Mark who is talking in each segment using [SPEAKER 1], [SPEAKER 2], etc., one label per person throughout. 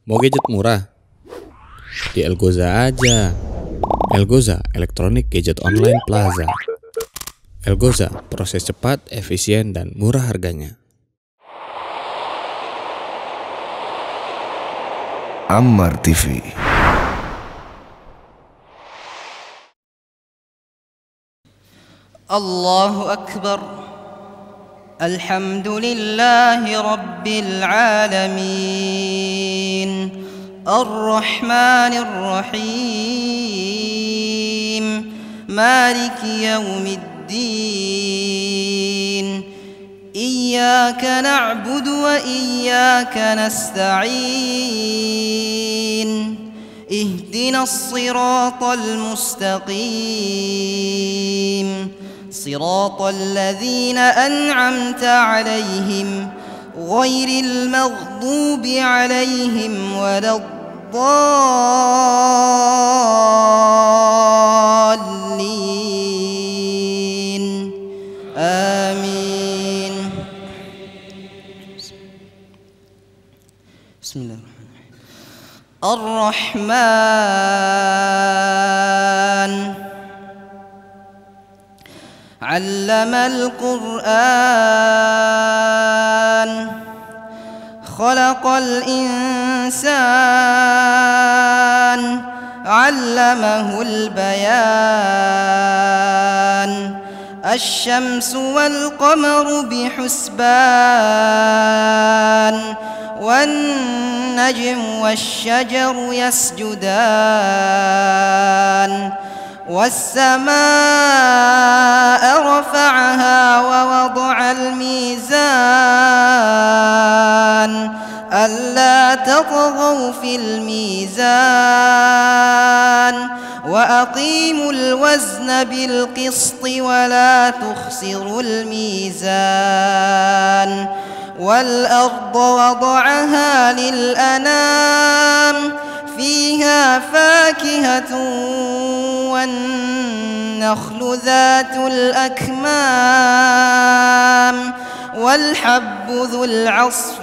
[SPEAKER 1] Mau gadget murah? Di Elgoza aja. Elgoza, Electronic Gadget Online Plaza. Elgoza, proses cepat, efisien, dan murah harganya.
[SPEAKER 2] Ammar TV.
[SPEAKER 3] Allahu Akbar. Alhamdulillahi Rabbil Alamin. Ar-Rahmanir Rahim. Maliki Yawmiddin. Iyyaka na'budu wa iyyaka nasta'in. اهدنا الصراط المستقيم صراط الذين أنعمت عليهم غير المغضوب عليهم ولا الضالين آمين. بسم الله الرحمن علم القرآن خلق الإنسان علمه البيان الشمس والقمر بحسبان والنجم والشجر يسجدان والسماء رفعها ووضع الميزان ألا تطغوا في الميزان وأقيموا الوزن بالقسط ولا تخسروا الميزان والأرض وضعها للأنام فيها فاكهة والنخل ذات الأكمام والحب ذو العصف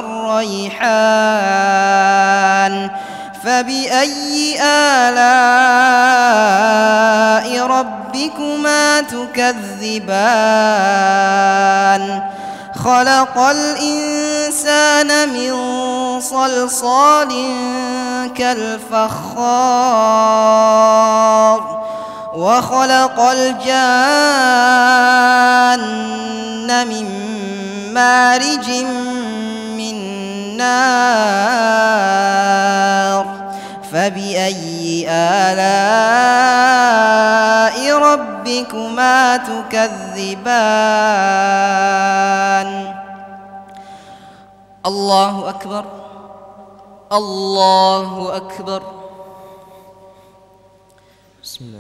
[SPEAKER 3] والريحان فبأي آلاء ربكما تكذبان خلق الإنسان من صلصال كالفخار وخلق الجان من مارج من نار فبأي آلاء ربكما تكذبان. الله أكبر الله أكبر. بسم الله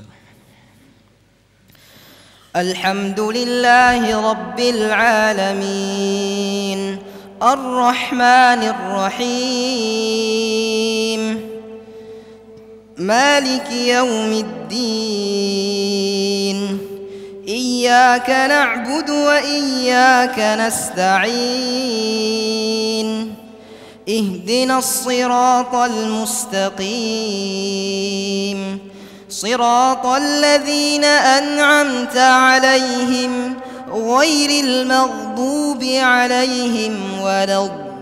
[SPEAKER 3] الحمد لله رب العالمين الرحمن الرحيم مالك يوم الدين إياك نعبد وإياك نستعين اهدنا الصراط المستقيم صراط الذين أنعمت عليهم غير المغضوب عليهم ولا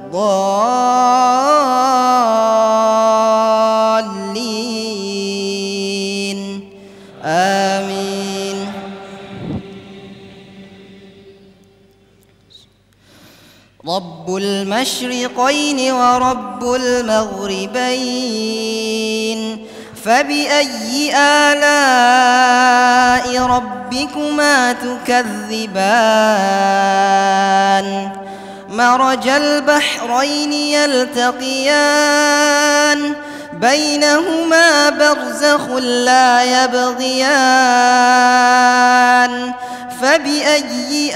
[SPEAKER 3] الضالين آمين. رب المشرقين ورب المغربين فبأي آلاء ربكما تكذبان مرج البحرين يلتقيان بينهما برزخ لا يبغيان فبأي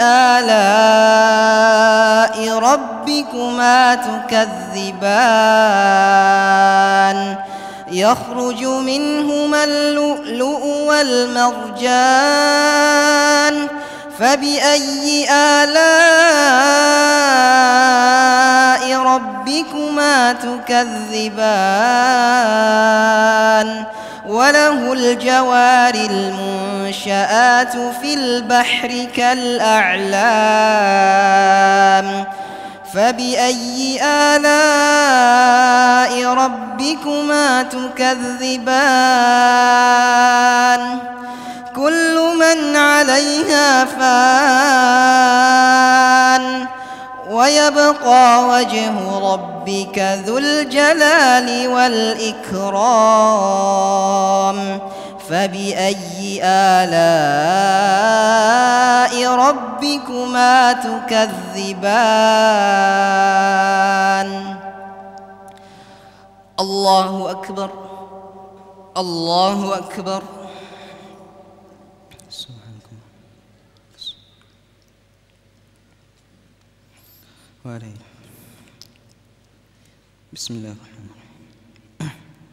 [SPEAKER 3] آلاء ربكما تكذبان يخرج منهما اللؤلؤ والمرجان فبأي آلاء ربكما تكذبان وله الجوار المنشآت في البحر كالأعلام فبأي آلاء ربكما تكذبان كل من عليها فان ويبقى وجه ربك ذو الجلال والإكرام فبأي آلاء ربكما تكذبان الله أكبر الله أكبر
[SPEAKER 4] بسم الله الرحمن الرحيم.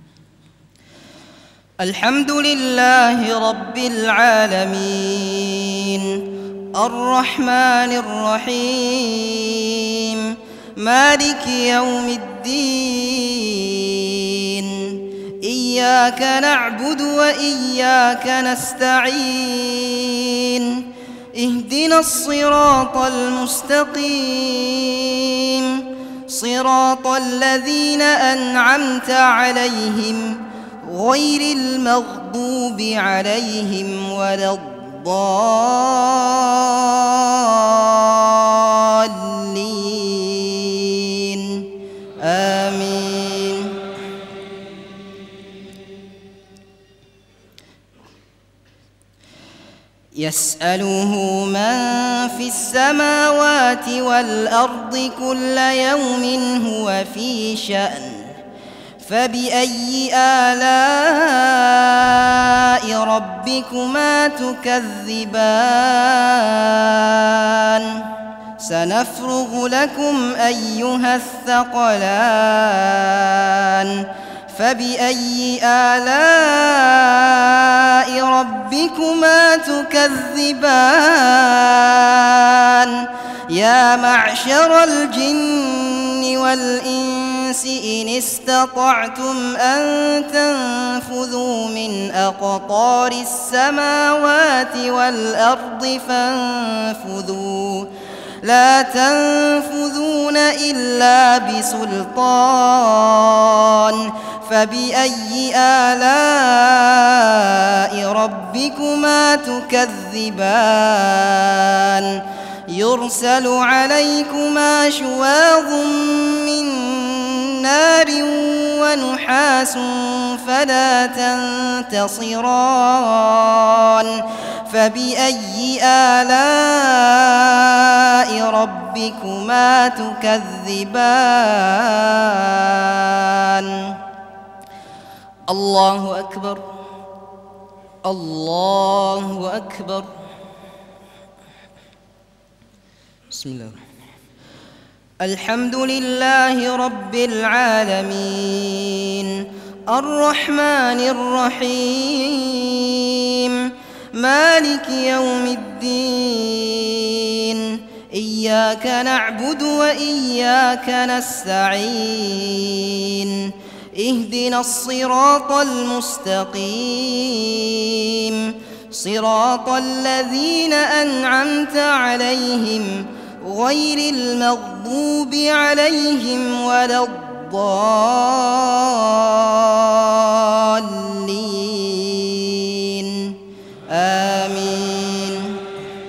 [SPEAKER 3] الحمد لله رب العالمين الرحمن الرحيم مالك يوم الدين إياك نعبد وإياك نستعين اهدنا الصراط المستقيم صراط الذين أنعمت عليهم غير المغضوب عليهم ولا الضالين آمين. يسأله من في السماوات والأرض كل يوم هو في شأن فبأي آلاء ربكما تكذبان سنفرغ لكم أيها الثقلان فبأي آلاء ربكما تكذبان يا معشر الجن والإنس إن استطعتم أن تنفذوا من أقطار السماوات والأرض فانفذوا لا تنفذون إلا بسلطان فبأي آلاء ربكما تكذبان يرسل عليكما شواظ من نار ونحاس فلا تنتصران فبأي آلاء ربكما تكذبان الله أكبر الله أكبر.
[SPEAKER 4] بسم الله الرحمن الرحيم.
[SPEAKER 3] الحمد لله رب العالمين الرحمن الرحيم مالك يوم الدين إياك نعبد وإياك نستعين اهدنا الصراط المستقيم صراط الذين أنعمت عليهم غير المغضوب عليهم ولا الضالين آمين.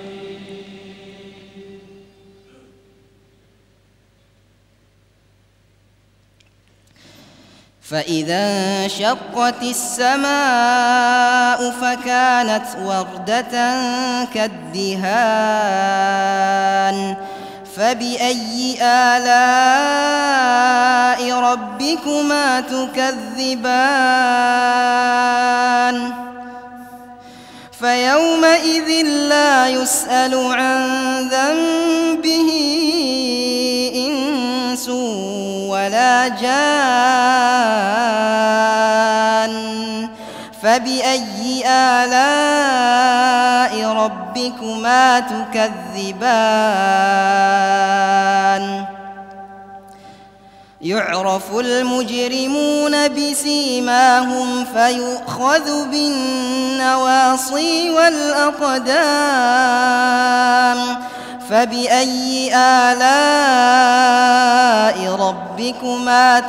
[SPEAKER 3] فإذا انشقت السماء فكانت وردة كالدهان فبأي آلاء ربكما تكذبان فيومئذ لا يسأل عن ذنبه إنس ولا جان فبأي آلاء ربكما تكذبان يعرف المجرمون بسيماهم فيؤخذ بالنواصي والأقدام فبأي آلاء ربكما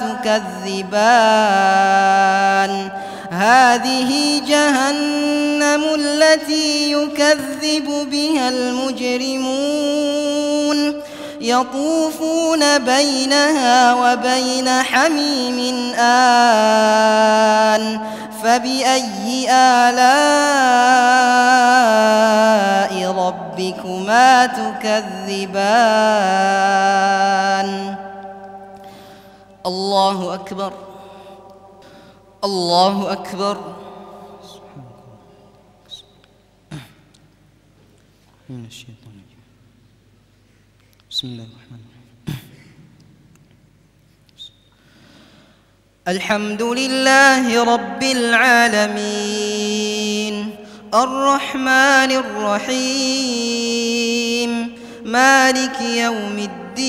[SPEAKER 3] تكذبان هذه جهنم التي يكذب بها المجرمون يطوفون بينها وبين حميم آن فبأي آلاء ربكما تكذبان الله أكبر الله أكبر
[SPEAKER 4] من الشيطان الرجيم بسم الله الرحمن الرحيم
[SPEAKER 3] الحمد لله رب العالمين الرحمن الرحيم مالك يوم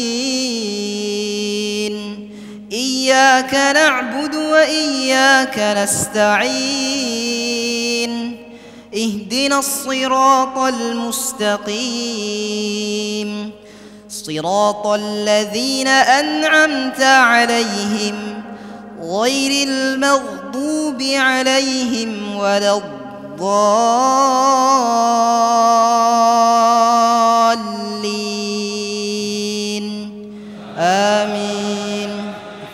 [SPEAKER 3] الدين إياك نعبد وإياك نستعين اهدنا الصراط المستقيم صراط الذين أنعمت عليهم غير المغضوب عليهم ولا الضالين آمين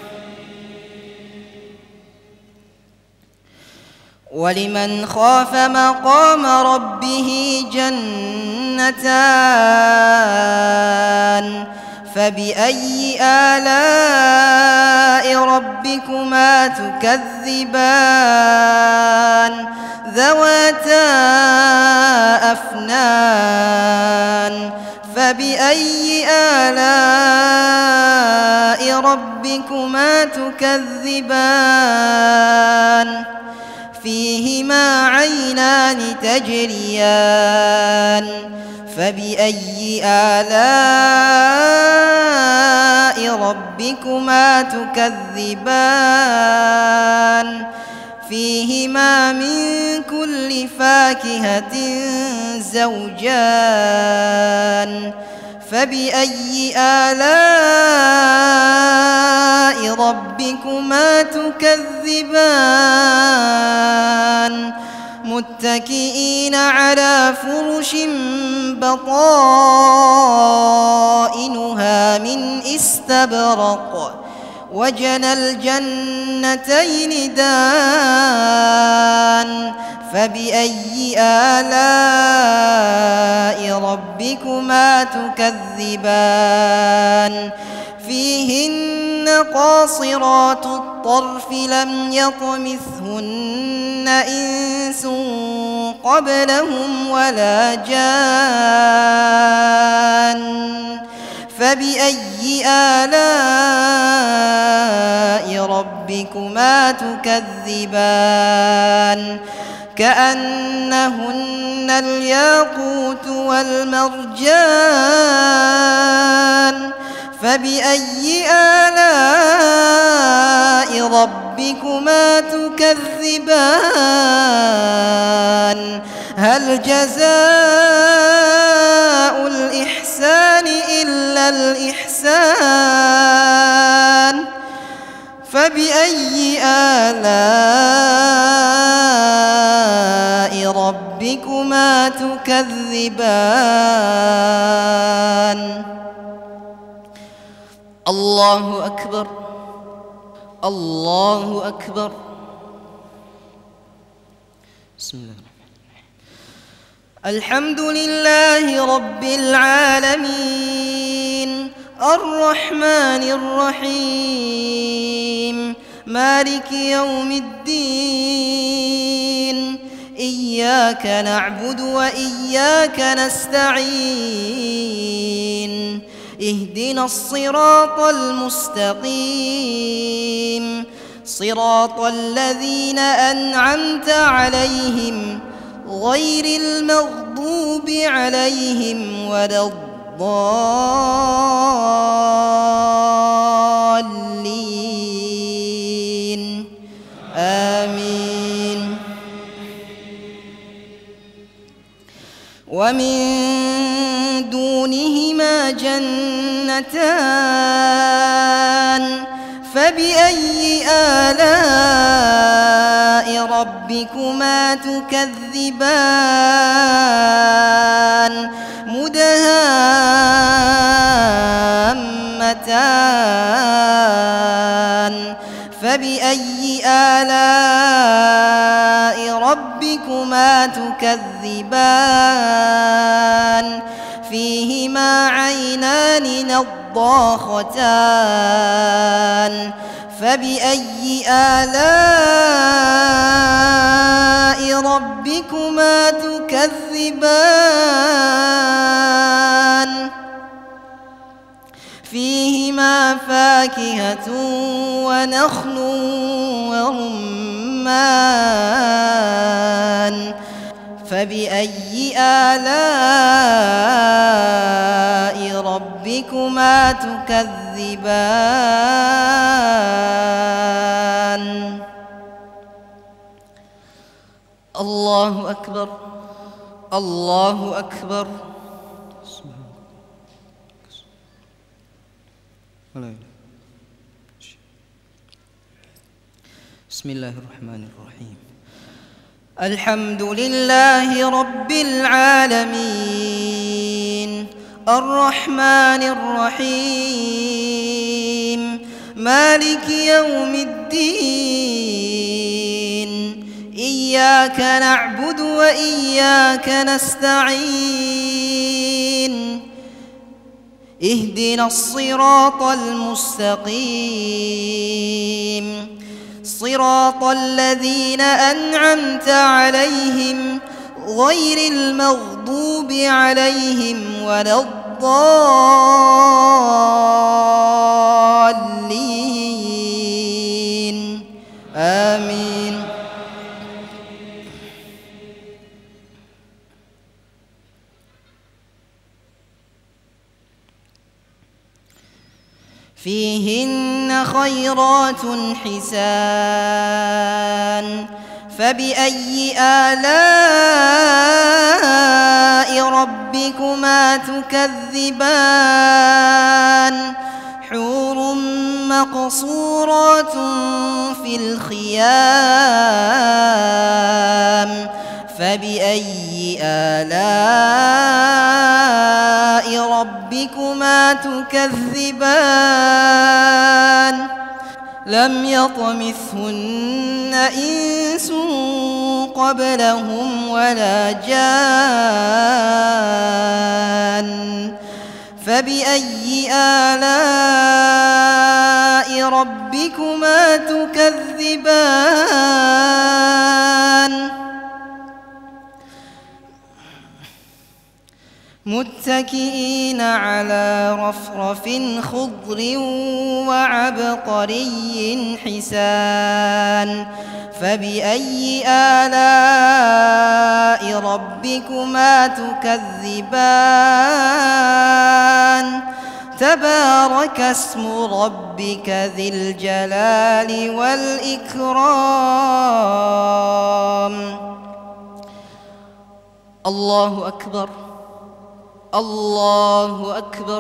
[SPEAKER 3] ولمن خاف مقام ربه جنتان فبأي آلاء ربكما تكذبان ذواتا أفنان فبأي آلاء ربكما تكذبان فيهما عينان تجريان فبأي آلاء ربكما تكذبان فيهما من كل فاكهة زوجان فبأي آلاء ربكما تكذبان متكئين على فرش بطائنها من استبرق وجنى الجنتين دان فبأي آلاء ربكما تكذبان فيهن قاصرات الطرف لم يطمثهن إنس قبلهم ولا جان فبأي آلاء ربكما تكذبان كأنهن الياقوت والمرجان فبأي آلاء ربكما تكذبان هل جزاء الإحسان إلا الإحسان فبأي آلاء ربكما تكذبان الله أكبر الله أكبر
[SPEAKER 4] بسم الله الرحمن
[SPEAKER 3] الحمد لله رب العالمين الرحمن الرحيم مالك يوم الدين إياك نعبد وإياك نستعين اهدنا الصراط المستقيم صراط الذين أنعمت عليهم غير المغضوب عليهم ولا الضالين الضالين آمين. ومن دونهما جنتان فبأي آلاء ربكما تكذبان مدهامتان فبأي آلاء ربكما تكذبان فيهما عينان نضاختان فبأي آلاء ربكما تكذبان فيهما فاكهة ونخل ورمان فبأي آلاء ربكما تكذبان الله أكبر الله أكبر.
[SPEAKER 4] بسم الله الرحمن الرحيم.
[SPEAKER 3] الحمد لله رب العالمين الرحمن الرحيم مالك يوم الدين إياك نعبد وإياك نستعين اهدنا الصراط المستقيم صراط الذين أنعمت عليهم غير المغضوب عليهم ولا الضالين آمين. فيهن خيرات حسان فبأي آلاء ربكما تكذبان حور مقصورات في الخيام فبأي آلاء ربكما تكذبان لم يطمثهن إنس قبلهم ولا جان فبأي آلاء ربكما تكذبان متكئين على رفرف خضر وعبقري حسان فبأي آلاء ربكما تكذبان تبارك اسم ربك ذي الجلال والإكرام. الله أكبر الله أكبر.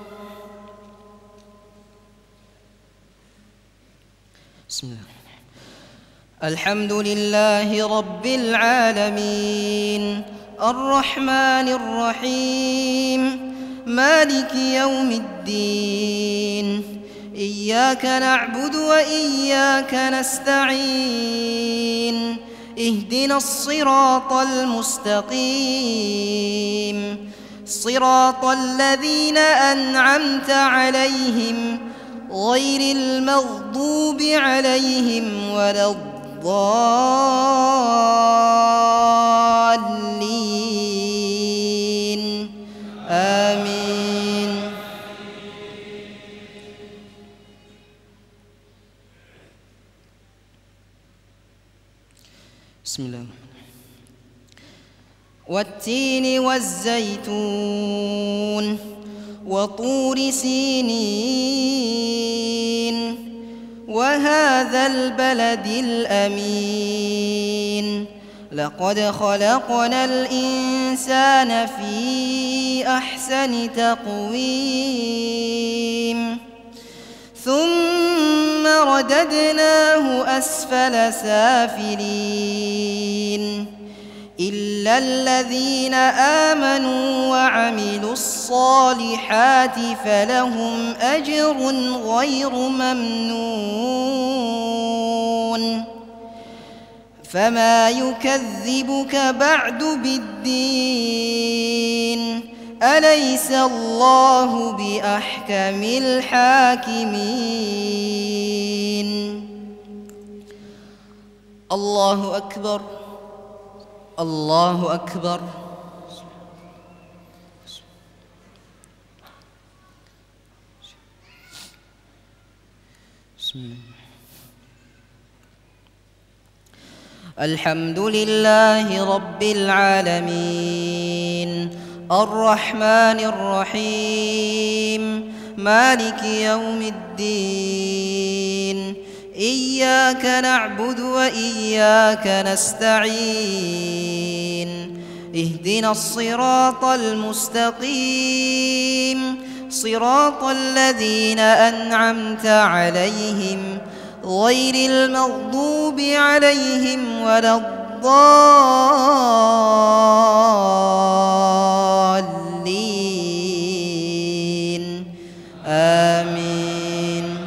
[SPEAKER 4] بسم الله.
[SPEAKER 3] الحمد لله رب العالمين الرحمن الرحيم مالك يوم الدين إياك نعبد وإياك نستعين اهدنا الصراط المستقيم صراط الذين أنعمت عليهم غير المغضوب عليهم ولا الضالين آمين.
[SPEAKER 4] بسم الله.
[SPEAKER 3] والتين والزيتون وطور سينين وهذا البلد الأمين لقد خلقنا الإنسان في أحسن تقويم ثم رددناه أسفل سافلين إلا الذين آمنوا وعملوا الصالحات فلهم أجر غير ممنون فما يكذبك بعد بالدين أليس الله بأحكم الحاكمين الله أكبر الله أكبر
[SPEAKER 4] بسم الله.
[SPEAKER 3] الحمد لله رب العالمين الرحمن الرحيم مالك يوم الدين إياك نعبد وإياك نستعين اهدنا الصراط المستقيم صراط الذين أنعمت عليهم غير المغضوب عليهم ولا الضالين آمين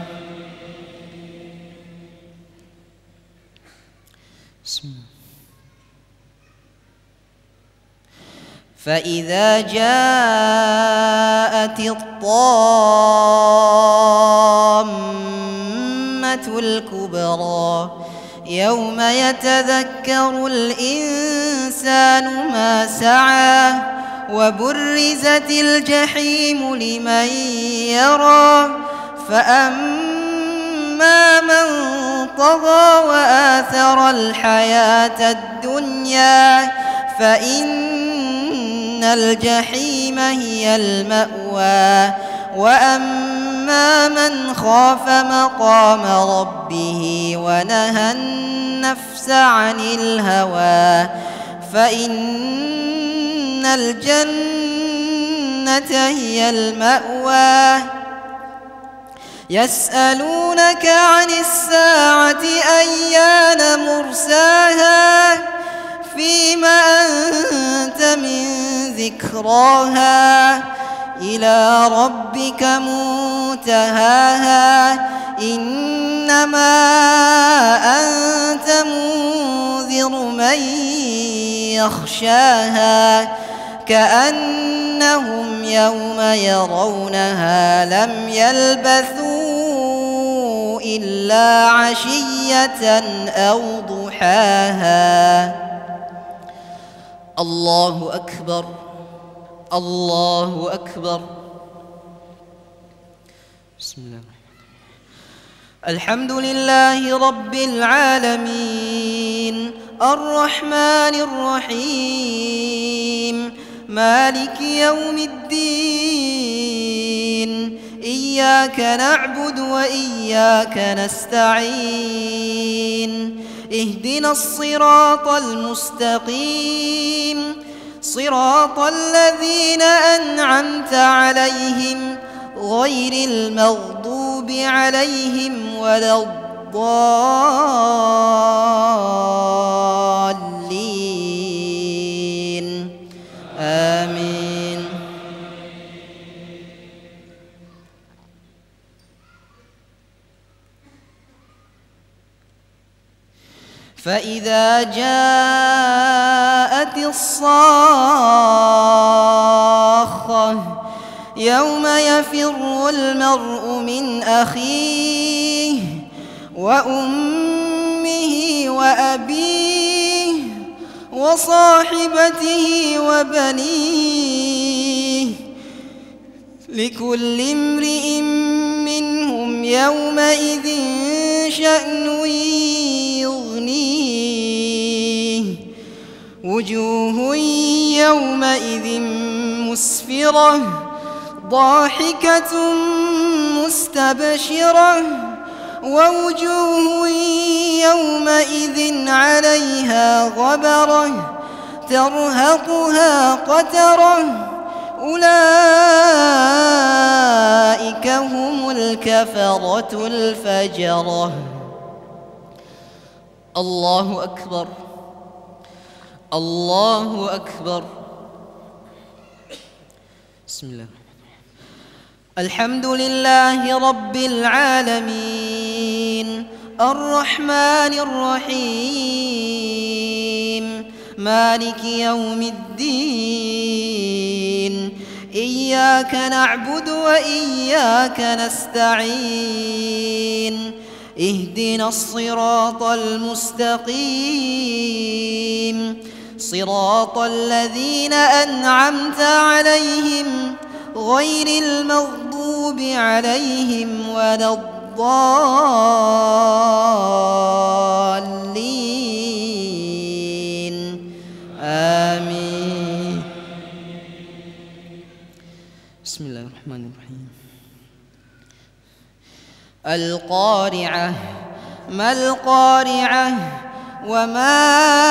[SPEAKER 4] بسم الله.
[SPEAKER 3] فإذا جاءت الطامة الكبرى يوم يتذكر الإنسان ما سعى وبرزت الجحيم لمن يرى فأما من طغى وآثر الحياة الدنيا فإن الجحيم هي المأوى وأما من خاف مقام ربه ونهى النفس عن الهوى فإن الجنة هي المأوى يسألونك عن الساعة أيان مرساها فيما أنت من ذكراها إلى ربك منتهاها إنما أنت منذر من يخشاها كأنهم يوم يرونها لم يلبثوا إلا عشية أو ضحاها الله أكبر الله أكبر
[SPEAKER 4] بسم الله.
[SPEAKER 3] الحمد لله رب العالمين الرحمن الرحيم مالك يوم الدين إياك نعبد وإياك نستعين اهدنا الصراط المستقيم صراط الذين أنعمت عليهم غير المغضوب عليهم ولا الضالين آمين فإذا جاءت الصاخة يوم يفر المرء من أخيه وأمه وأبيه وصاحبته وبنيه لكل امرئ منهم يومئذ شأن يغنيه وجوه يومئذ مسفرة ضاحكة مستبشرة ووجوه يومئذ عليها غبرة ترهقها قترة أولئك هم الكفرة الفجرة. الله أكبر الله أكبر.
[SPEAKER 4] بسم الله.
[SPEAKER 3] الحمد لله رب العالمين الرحمن الرحيم مالك يوم الدين إياك نعبد وإياك نستعين اهدنا الصراط المستقيم صراط الذين أنعمت عليهم غير المغضوب عليهم ولا الضالين آمين.
[SPEAKER 4] بسم الله الرحمن الرحيم.
[SPEAKER 3] القارعة ما القارعة وما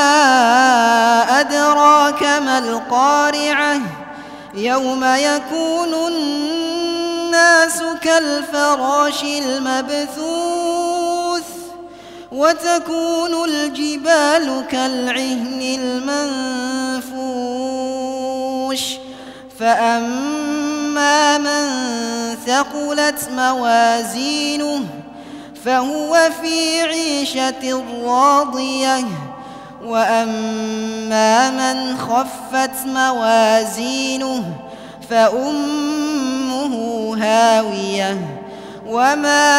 [SPEAKER 3] أدراك ما القارعة يوم يكون الناس كالفراش المبثوث وتكون الجبال كالعهن المنفوش فأما من ثقلت موازينه فهو في عيشة راضية وأما من خفت موازينه فأمه هاوية وما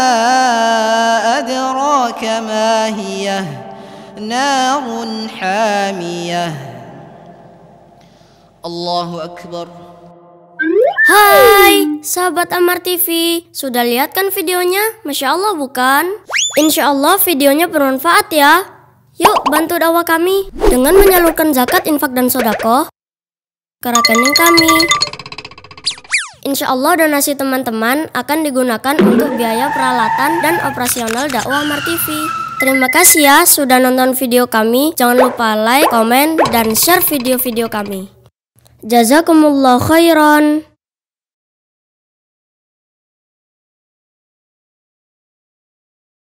[SPEAKER 3] أدراك ما هي نار حامية. الله أكبر.
[SPEAKER 5] Hai, sahabat Ammar TV, sudah lihat kan videonya? Masya Allah bukan? Insya Allah videonya bermanfaat ya. Yuk bantu dakwah kami dengan menyalurkan zakat, infak, dan sodako ke rekening kami. Insya Allah donasi teman-teman akan digunakan untuk biaya peralatan dan operasional dakwah Ammar TV. Terima kasih ya sudah nonton video kami. Jangan lupa like, komen, dan share video-video kami. Jazakumullah khairan.